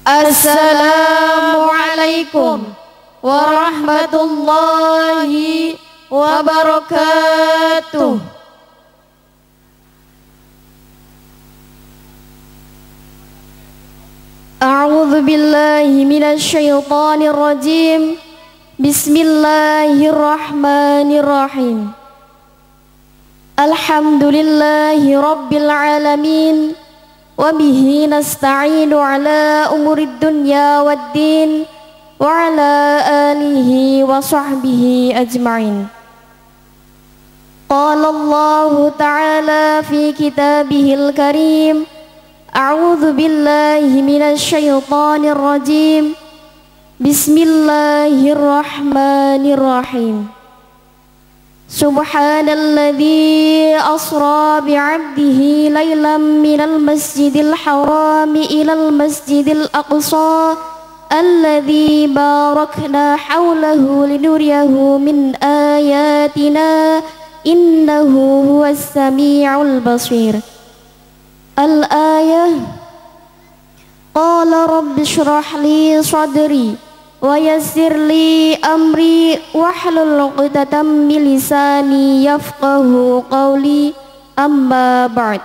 Assalamualaikum warahmatullahi wabarakatuh. A'udzu billahi minasy syaithanir rajim. Bismillahirrahmanirrahim. Alhamdulillahi rabbil alamin. Wa bihi nasta'inu ala umurid dunya waddin wa ala alihi wa sahbihi ajma'in. Qala Allahu ta'ala fi kitabihil karim. A'udzu billahi minasy syaithanir rajim. Bismillahirrahmanirrahim. Subhanalladzi asra bi'abdihi laylan minal masjidil harami ilal masjidil aqsa alladzi barakna hawlahu linuriyahu min ayatina innahu huwas sami'ul basir. Al-ayah. Qala rabbi shrah li sadri wa yassir li amri wahlul 'uqdatam min lisani yafqahu qawli. Amma ba'd.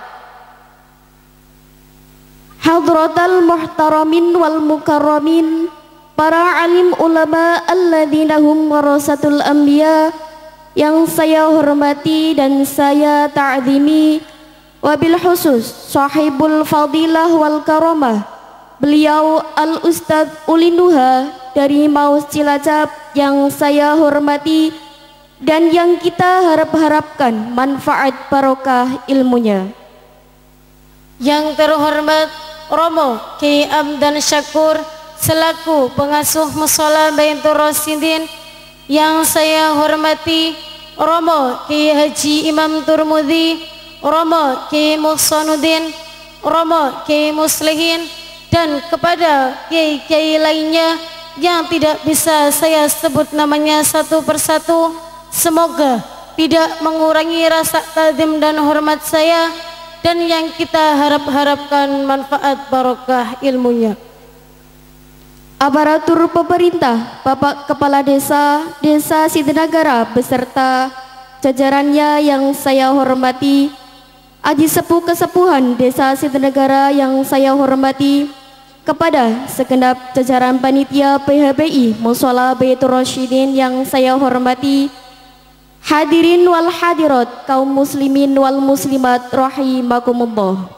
Hadratal muhtaramin wal mukarramin, para alim ulama alladzina hum warasatul anbiya, yang saya hormati dan saya ta'zimi, wabil khusus sahibul fadilah wal karamah, beliau Al-Ustadz Ulinuha dari Maus Cilacap yang saya hormati dan yang kita harapkan manfaat barokah ilmunya. Yang terhormat Romo Kiai Amdan Syakur selaku pengasuh Mushola Baitur Rasyidin, yang saya hormati Romo Kiai Haji Imam Turmudi, Romo Kiai Muhsanuddin, Romo Kiai Muslihin, dan kepada kiai-kiai lainnya yang tidak bisa saya sebut namanya satu persatu. Semoga tidak mengurangi rasa ta'zim dan hormat saya, dan yang kita harapkan manfaat barokah ilmunya. Aparatur pemerintah, Bapak Kepala Desa Sidenagara beserta jajarannya yang saya hormati, Aji Sepuh Kesepuhan Desa Sidenagara yang saya hormati, kepada segenap jajaran panitia PHBI Mushola Baitur Rasyidin yang saya hormati, hadirin wal hadirat, kaum muslimin wal muslimat rahimakumullah.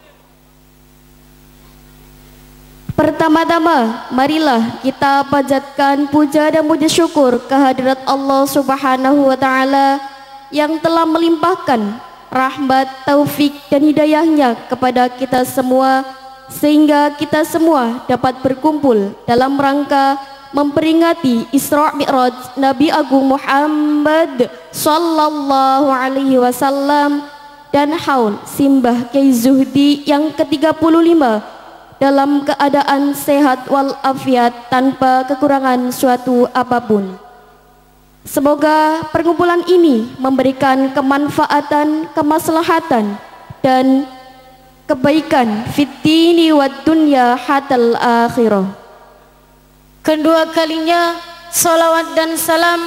Pertama-tama, marilah kita panjatkan puja dan puji syukur kehadirat Allah Subhanahu wa Ta'ala yang telah melimpahkan rahmat, taufik dan hidayahnya kepada kita semua, sehingga kita semua dapat berkumpul dalam rangka memperingati Isra Mi'raj Nabi Agung Muhammad sallallahu alaihi wasallam dan haul simbah Kiai Zuhdi yang ke-35 dalam keadaan sehat walafiat tanpa kekurangan suatu apapun. Semoga perkumpulan ini memberikan kemanfaatan, kemaslahatan dan kebaikan fid dini wad dunya hatal akhirah. Kedua kalinya salawat dan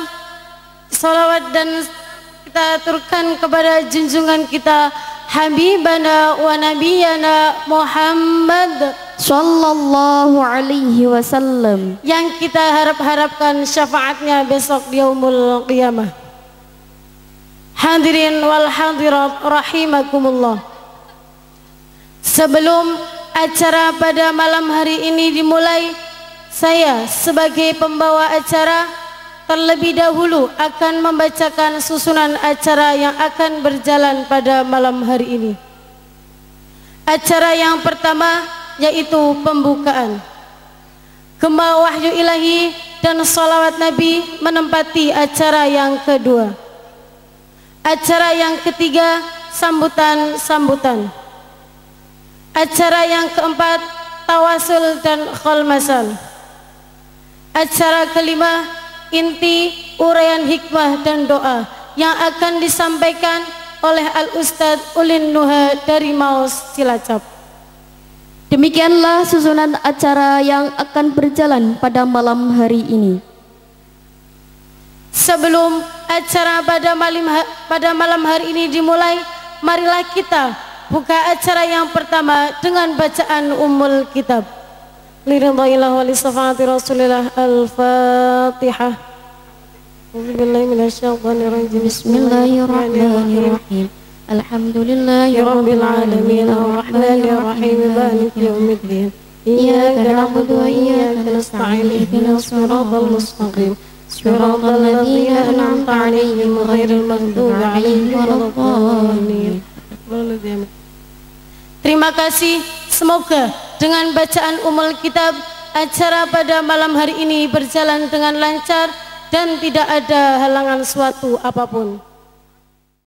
kita aturkan kepada junjungan kita Habibana wa Nabiyana Muhammad sallallahu alaihi wasallam, yang kita harapkan syafaatnya besok di yaumul qiyamah. Hadirin wal hadirat rahimakumullah. Sebelum acara pada malam hari ini dimulai, saya sebagai pembawa acara terlebih dahulu akan membacakan susunan acara yang akan berjalan pada malam hari ini. Acara yang pertama yaitu pembukaan. Gema wahyu ilahi dan salawat Nabi menempati acara yang kedua. Acara yang ketiga sambutan-sambutan. Acara yang keempat tawasul dan kholmasal. Acara kelima inti uraian hikmah dan doa yang akan disampaikan oleh Al-Ustadz Ulinuha dari Maus Cilacap. Demikianlah susunan acara yang akan berjalan pada malam hari ini. Sebelum acara pada malam hari ini dimulai, marilah kita buka acara yang pertama dengan bacaan Ummul Kitab. Liridhaillah wa li syafaati Rasulillah. Al-Fatihah. A'udzubillahi minasyaitonir rajim. Bismillahirrahmanirrahim. Alhamdulillahi rabbil alamin arrahmanir rahim maliki yaumiddin. Iyyaka na'budu wa iyyaka nasta'in ihdinas siratal mustaqim siratal ladzina an'amta 'alaihim ghairil maghdubi 'alaihim waladdallin. Terima kasih. Semoga dengan bacaan Ummul Kitab acara pada malam hari ini berjalan dengan lancar dan tidak ada halangan suatu apapun.